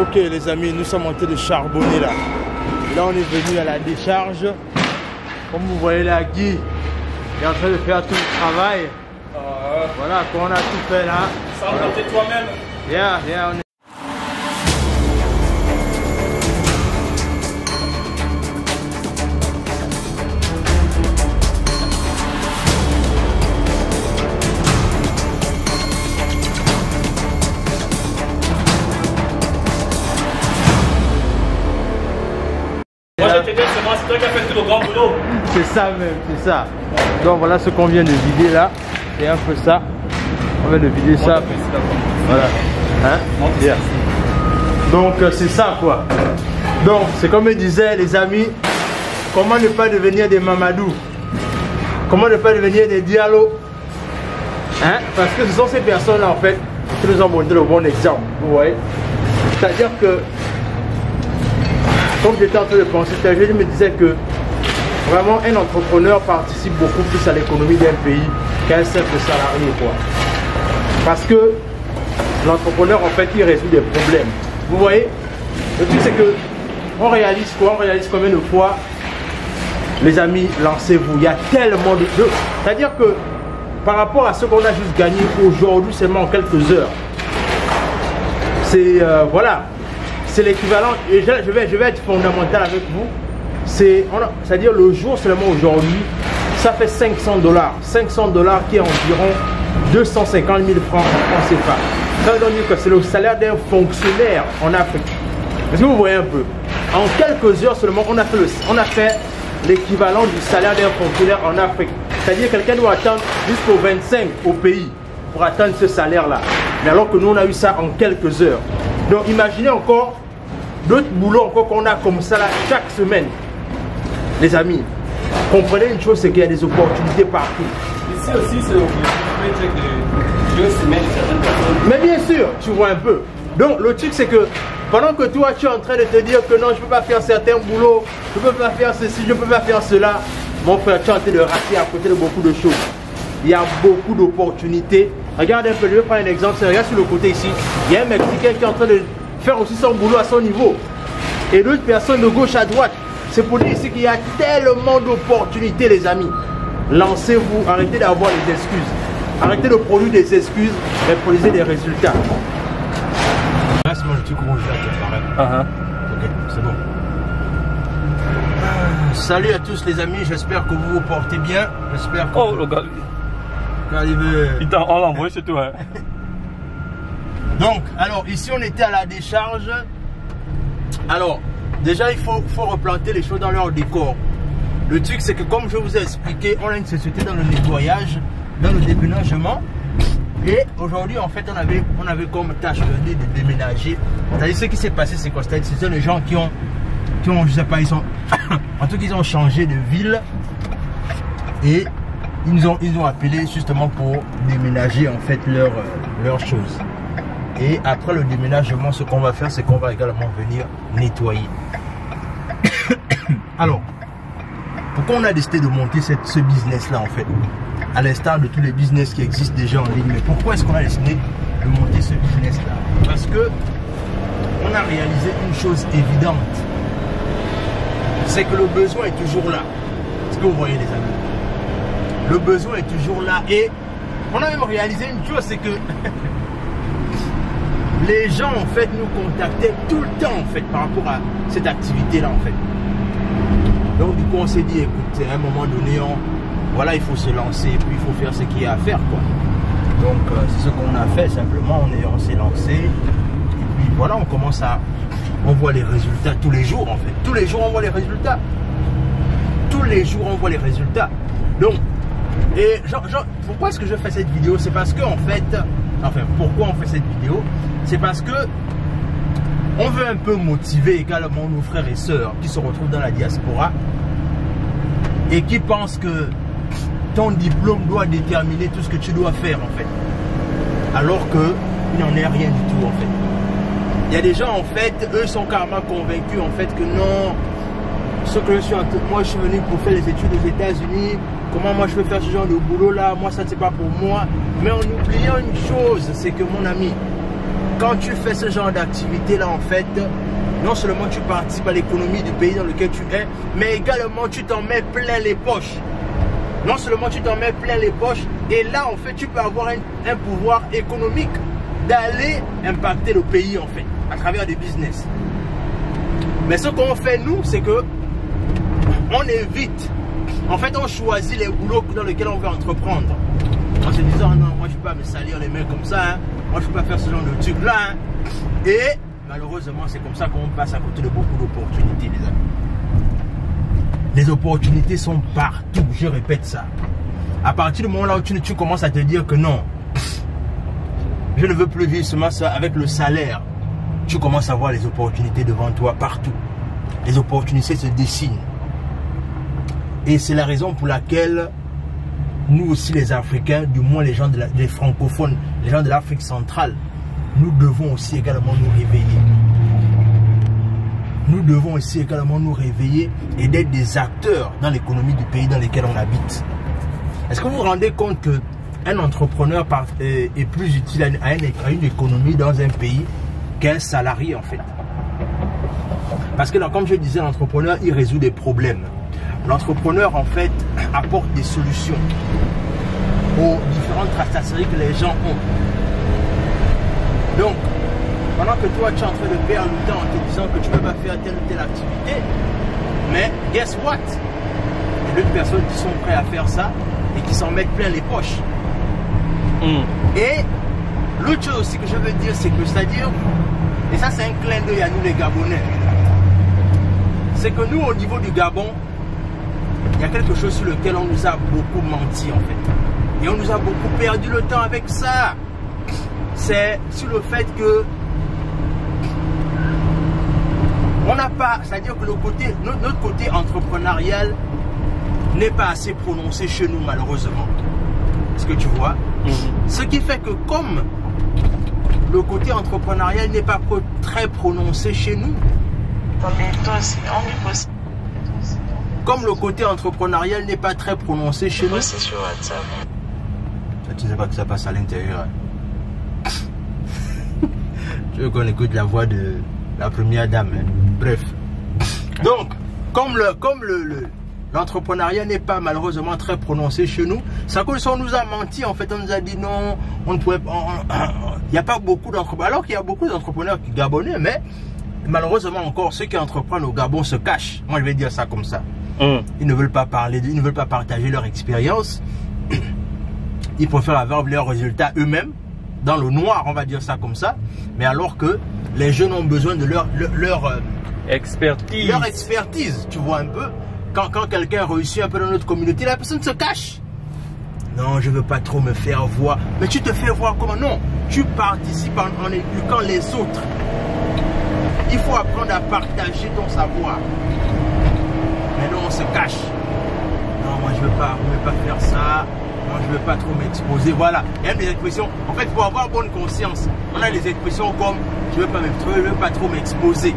Ok les amis, nous sommes en train de charbonner là. Là on est venu à la décharge. Comme vous voyez là, Guy est en train de faire tout le travail. Voilà, quand on a tout fait là. Sans compter toi-même. On est... Moi j'ai été chez moi, c'est toi qui as fait tout le grand boulot. C'est ça même, c'est ça. Donc voilà ce qu'on vient de vider là. C'est un peu ça. On vient de vider ça. Voilà. Hein? Yeah. Donc c'est ça quoi. Donc c'est comme je disais les amis, comment ne pas devenir des Mamadou? Comment ne pas devenir des Diallo? Hein? Parce que ce sont ces personnes là en fait qui nous ont montré le bon exemple. Vous voyez? C'est-à-dire que comme j'étais en train de penser, je me disais que vraiment un entrepreneur participe beaucoup plus à l'économie d'un pays qu'un simple salarié quoi. Parce que l'entrepreneur en fait il résout des problèmes. Vous voyez, le truc c'est que on réalise quoi? On réalise combien de fois, les amis, lancez-vous. Il y a tellement de... C'est-à-dire que par rapport à ce qu'on a juste gagné aujourd'hui seulement en quelques heures, c'est voilà, c'est l'équivalent, et je vais être fondamental avec vous. C'est-à-dire le jour seulement aujourd'hui, ça fait 500 $. 500 $ qui est environ 250 000 francs en CFA. Ça veut dire que c'est le salaire d'un fonctionnaire en Afrique. Est-ce que vous voyez un peu? En quelques heures seulement, on a fait l'équivalent du salaire d'un fonctionnaire en Afrique. C'est-à-dire que quelqu'un doit attendre jusqu'au 25 au pays pour atteindre ce salaire-là. Mais alors que nous, on a eu ça en quelques heures. Donc imaginez encore d'autres boulots encore qu'on a comme ça là chaque semaine. Les amis, comprenez une chose, c'est qu'il y a des opportunités partout. Ici aussi, c'est l'objectif de se mettre certaines personnes. Mais bien sûr, tu vois un peu. Donc le truc c'est que pendant que toi tu es en train de te dire que non, je ne peux pas faire certains boulots, je ne peux pas faire ceci, je ne peux pas faire cela, mon frère, tu es en train de rater à côté de beaucoup de choses. Il y a beaucoup d'opportunités. Regarde un peu, je vais prendre un exemple, regarde sur le côté ici. Il y a un Mexicain qui est en train de faire aussi son boulot à son niveau. Et d'autres personnes de gauche à droite. C'est pour dire ici qu'il y a tellement d'opportunités les amis. Lancez-vous, arrêtez d'avoir des excuses. Arrêtez de produire des excuses, mais produisez des résultats. Là, c'est moi le truc rouge là qui apparaît. Ok, c'est bon. Salut à tous les amis, j'espère que vous vous portez bien. J'espère que... Oh le gars. On l'a envoyé, c'est tout. Hein. Donc, alors ici on était à la décharge. Alors, déjà il faut replanter les choses dans leur décor. Le truc c'est que comme je vous ai expliqué, on a une société dans le nettoyage, dans le déménagement. Et aujourd'hui en fait on avait comme tâche de déménager. C'est-à-dire ce qui s'est passé c'est quoi? C'est-à-dire c'est les gens qui ont je sais pas, ils sont en tout cas ils ont changé de ville. Et ils ont appelé justement pour déménager en fait leurs choses. Et après le déménagement, ce qu'on va faire, c'est qu'on va également venir nettoyer. Alors, pourquoi on a décidé de monter ce business-là en fait? À l'instar de tous les business qui existent déjà en ligne. Mais pourquoi est-ce qu'on a décidé de monter ce business-là? Parce que on a réalisé une chose évidente. C'est que le besoin est toujours là. Est-ce que vous voyez les amis? Le besoin est toujours là. Et on a même réalisé une chose, c'est que les gens en fait nous contactaient tout le temps en fait par rapport à cette activité là en fait. Donc du coup on s'est dit écoute, à un moment donné voilà, il faut se lancer et puis il faut faire ce qu'il y a à faire quoi. Donc c'est ce qu'on a fait simplement, on s'est lancé et puis voilà, on voit les résultats tous les jours en fait. Tous les jours on voit les résultats. Tous les jours on voit les résultats. Donc et pourquoi est-ce que je fais cette vidéo? C'est parce que en fait, pourquoi on fait cette vidéo? C'est parce que on veut un peu motiver également nos frères et sœurs qui se retrouvent dans la diaspora et qui pensent que ton diplôme doit déterminer tout ce que tu dois faire en fait. Alors que il n'en est rien du tout en fait. Il y a des gens en fait, eux sont carrément convaincus en fait que non, ce que moi je suis venu pour faire les études aux États-Unis. Comment moi je peux faire ce genre de boulot là? Moi ça c'est pas pour moi. Mais en oubliant une chose, c'est que mon ami, quand tu fais ce genre d'activité-là, en fait, non seulement tu participes à l'économie du pays dans lequel tu es, mais également tu t'en mets plein les poches. Non seulement tu t'en mets plein les poches, et là, en fait, tu peux avoir un pouvoir économique d'aller impacter le pays, en fait, à travers des business. Mais ce qu'on fait, nous, c'est que on évite. En fait, on choisit les boulots dans lesquels on veut entreprendre. En se disant, non, moi, je ne peux pas me salir les mains comme ça. Hein. Moi, je ne peux pas faire ce genre de truc-là. Hein. Et malheureusement, c'est comme ça qu'on passe à côté de beaucoup d'opportunités, les amis. Les opportunités sont partout, je répète ça. À partir du moment là où tu commences à te dire que non, je ne veux plus vivre seulement ça avec le salaire, tu commences à voir les opportunités devant toi partout. Les opportunités se dessinent. Et c'est la raison pour laquelle nous aussi les Africains, du moins les gens les francophones, les gens de l'Afrique centrale, nous devons aussi également nous réveiller. Nous devons aussi également nous réveiller et d'être des acteurs dans l'économie du pays dans lequel on habite. Est-ce que vous vous rendez compte qu'un entrepreneur est plus utile à une économie dans un pays qu'un salarié en fait? Parce que là, comme je disais, l'entrepreneur, il résout des problèmes. L'entrepreneur en fait apporte des solutions aux différentes tracasseries que les gens ont. Donc, pendant que toi, tu es en train de perdre le temps en te disant que tu ne peux pas faire telle ou telle activité, mais guess what? Il y a d'autres personnes qui sont prêtes à faire ça et qui s'en mettent plein les poches. Et l'autre chose aussi que je veux dire, c'est que, c'est-à-dire, et ça c'est un clin d'œil à nous les Gabonais, c'est que nous, au niveau du Gabon, il y a quelque chose sur lequel on nous a beaucoup menti en fait. Et on nous a beaucoup perdu le temps avec ça. C'est sur le fait que on n'a pas, c'est-à-dire que notre côté entrepreneurial n'est pas assez prononcé chez nous malheureusement. Est-ce que tu vois? Ce qui fait que comme le côté entrepreneurial n'est pas très prononcé chez nous, comme le côté entrepreneurial n'est pas très prononcé chez nous, tu sais pas que ça passe à l'intérieur. Tu veux qu'on écoute la voix de la première dame, hein? Bref. Donc, comme l'entrepreneuriat n'est pas malheureusement très prononcé chez nous, ça cause on nous a menti en fait, on nous a dit non, on ne pouvait pas, il n'y a pas beaucoup d'entrepreneurs, alors qu'il y a beaucoup d'entrepreneurs gabonais, mais malheureusement encore ceux qui entreprennent au Gabon se cachent. Moi je vais dire ça comme ça. Ils ne veulent pas parler, ils ne veulent pas partager leur expérience. Ils préfèrent avoir leurs résultats eux-mêmes, dans le noir, on va dire ça comme ça. Mais alors que les jeunes ont besoin de leur expertise. Leur expertise, tu vois un peu. Quand quelqu'un réussit un peu dans notre communauté, la personne se cache. Non, je ne veux pas trop me faire voir. Mais tu te fais voir comment? Non, tu participes en éduquant les autres. Il faut apprendre à partager ton savoir. Mais non, on se cache. Non, moi je ne veux pas faire ça. Non, je ne veux pas trop m'exposer. Voilà. Il y a des expressions. En fait, pour avoir bonne conscience, on a des expressions comme je ne veux pas trop m'exposer.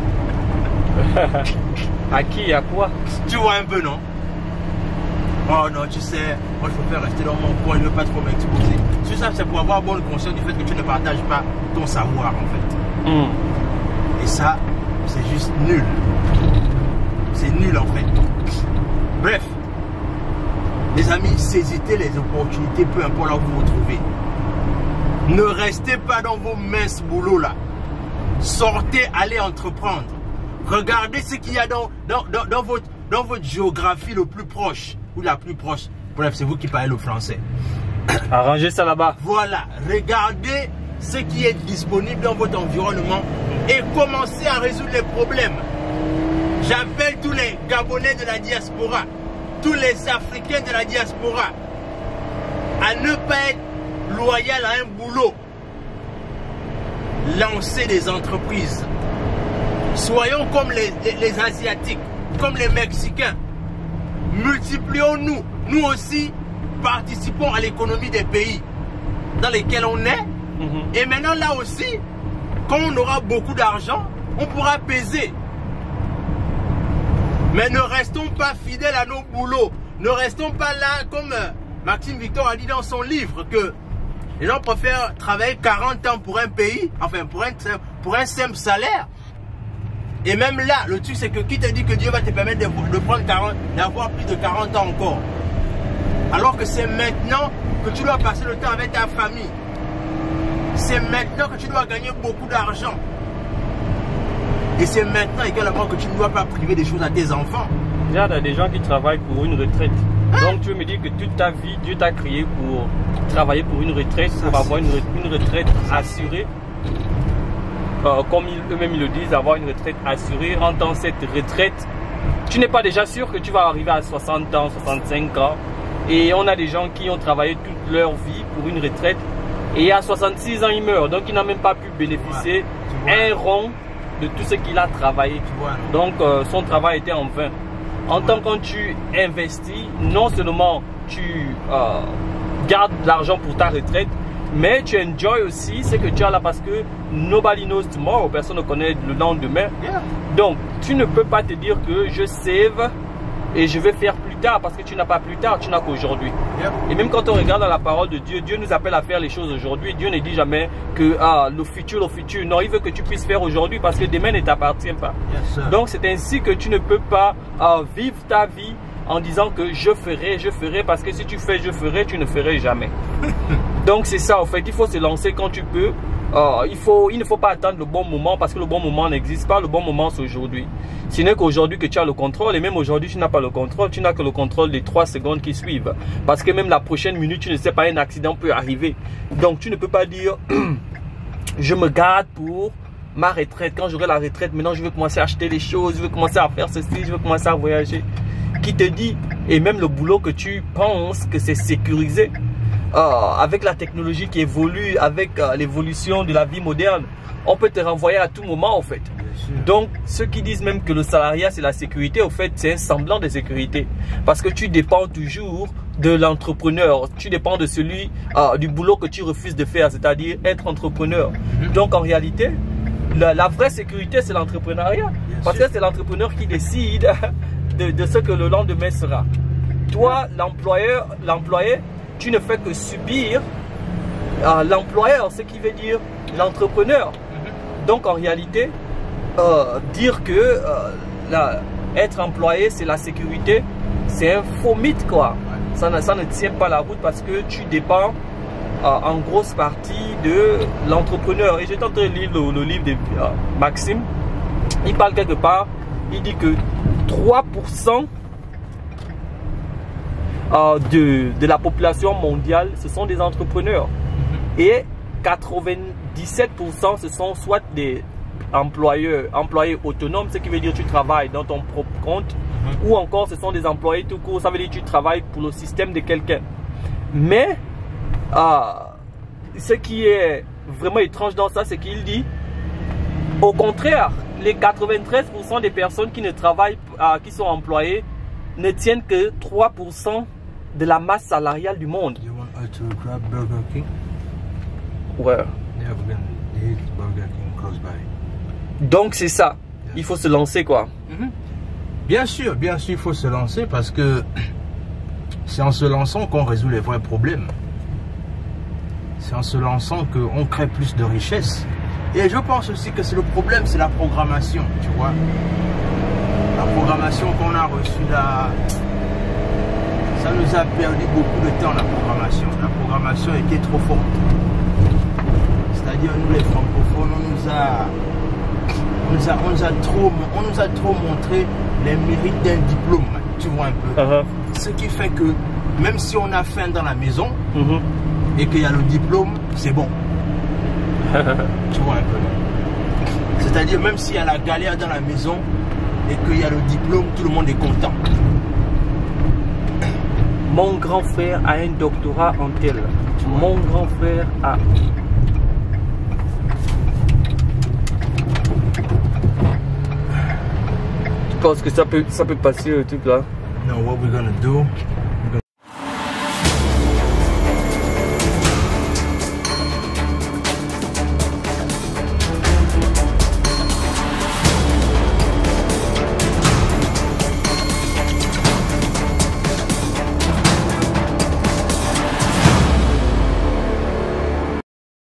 À qui? À quoi? Tu vois un peu, non? Oh non, tu sais, moi je préfère rester dans mon coin, je ne veux pas trop m'exposer. Tout ça, c'est pour avoir bonne conscience du fait que tu ne partages pas ton savoir, en fait. Et ça, c'est juste nul. C'est nul, en fait. Bref. Les amis, saisissez les opportunités, peu importe là où vous vous trouvez. Ne restez pas dans vos minces boulots là. Sortez, allez entreprendre. Regardez ce qu'il y a dans votre géographie le plus proche. Ou la plus proche. Bref, c'est vous qui parlez le français. Arrangez ça là-bas. Voilà. Regardez ce qui est disponible dans votre environnement et commencez à résoudre les problèmes. J'appelle tous les Gabonais de la diaspora, tous les Africains de la diaspora à ne pas être loyal à un boulot. Lancez des entreprises. Soyons comme les Asiatiques, comme les Mexicains. Multiplions-nous. Nous aussi, participons à l'économie des pays dans lesquels on est. Et maintenant, là aussi, quand on aura beaucoup d'argent, on pourra peser. Mais ne restons pas fidèles à nos boulots. Ne restons pas là comme Maxime Victor a dit dans son livre que Les gens préfèrent travailler 40 ans pour un pays, enfin pour un simple salaire. Et même là, le truc c'est que qui te dit que Dieu va te permettre d'avoir plus de 40 ans encore? Alors que c'est maintenant que tu dois passer le temps avec ta famille. C'est maintenant que tu dois gagner beaucoup d'argent. Et c'est maintenant également que tu ne dois pas priver des choses à tes enfants. Il y a des gens qui travaillent pour une retraite. Donc tu veux me dire que toute ta vie, Dieu t'a créé pour travailler pour une retraite, pour avoir une retraite assurée. Comme eux-mêmes ils le disent, avoir une retraite assurée. En tant que cette retraite, tu n'es pas déjà sûr que tu vas arriver à 60 ans, 65 ans. Et on a des gens qui ont travaillé toute leur vie pour une retraite. Et à 66 ans, ils meurent. Donc, il n'a même pas pu bénéficier un rond de tout ce qu'il a travaillé. Donc, son travail était en vain. En tant que quand tu investis, non seulement tu gardes l'argent pour ta retraite, mais tu enjoy aussi ce que tu as là parce que nobody knows tomorrow, personne ne connaît le lendemain. Donc, tu ne peux pas te dire que je save et je vais faire plus tard parce que tu n'as pas plus tard, tu n'as qu'aujourd'hui. Et même quand on regarde dans la parole de Dieu, Dieu nous appelle à faire les choses aujourd'hui. Dieu ne dit jamais que le futur. Non, il veut que tu puisses faire aujourd'hui parce que demain ne t'appartient pas. Donc c'est ainsi que tu ne peux pas vivre ta vie en disant que je ferai parce que si tu fais je ferai, tu ne ferais jamais. Donc c'est ça en fait, il faut se lancer quand tu peux. Il ne faut pas attendre le bon moment parce que le bon moment n'existe pas. Le bon moment c'est aujourd'hui. Ce n'est qu'aujourd'hui que tu as le contrôle et même aujourd'hui tu n'as pas le contrôle. Tu n'as que le contrôle des 3 secondes qui suivent. Parce que même la prochaine minute tu ne sais pas, un accident peut arriver. Donc tu ne peux pas dire je me garde pour ma retraite. Quand j'aurai la retraite, maintenant je vais commencer à acheter des choses, je vais commencer à faire ceci, je vais commencer à voyager. Qui te dit, et même le boulot que tu penses que c'est sécurisé, avec la technologie qui évolue, avec l'évolution de la vie moderne, on peut te renvoyer à tout moment en fait. Donc ceux qui disent même que le salariat c'est la sécurité, au fait c'est un semblant de sécurité. Parce que tu dépends toujours de l'entrepreneur, tu dépends de celui du boulot que tu refuses de faire, c'est-à-dire être entrepreneur. Donc en réalité, la vraie sécurité c'est l'entrepreneuriat. Parce que c'est l'entrepreneur qui décide de ce que le lendemain sera. Toi, l'employé, tu ne fais que subir l'employeur, ce qui veut dire l'entrepreneur. Donc en réalité, dire que être employé c'est la sécurité, c'est un faux mythe quoi. Ça ne tient pas la route parce que tu dépends en grosse partie de l'entrepreneur. Et j'étais en train de lire le livre de Maxime. Il parle quelque part, il dit que 3% de la population mondiale, ce sont des entrepreneurs. Et 97% ce sont soit des employés autonomes, ce qui veut dire que tu travailles dans ton propre compte, ou encore ce sont des employés tout court, ça veut dire que tu travailles pour le système de quelqu'un. Mais ce qui est vraiment étrange dans ça, c'est qu'il dit au contraire, les 93% des personnes qui ne travaillent, qui sont employées, ne tiennent que 3% de la masse salariale du monde. You want to grab Burger King? Ouais. Burger King close by. Donc c'est ça, il faut se lancer quoi. Bien sûr, il faut se lancer parce que c'est en se lançant qu'on résout les vrais problèmes. C'est en se lançant qu'on crée plus de richesses. Et je pense aussi que c'est le problème, c'est la programmation, tu vois. La programmation qu'on a reçue là, ça nous a perdu beaucoup de temps, la programmation. La programmation était trop forte. C'est-à-dire, nous les francophones, on nous a trop montré les mérites d'un diplôme, tu vois un peu. Ce qui fait que même si on a faim dans la maison et qu'il y a le diplôme, c'est bon. Tu vois un peu. C'est-à-dire même s'il y a la galère dans la maison et qu'il y a le diplôme, tout le monde est content. Mon grand frère a un doctorat en tel. Mon grand frère a... Tu penses que ça peut passer le truc là? No, what we're gonna do,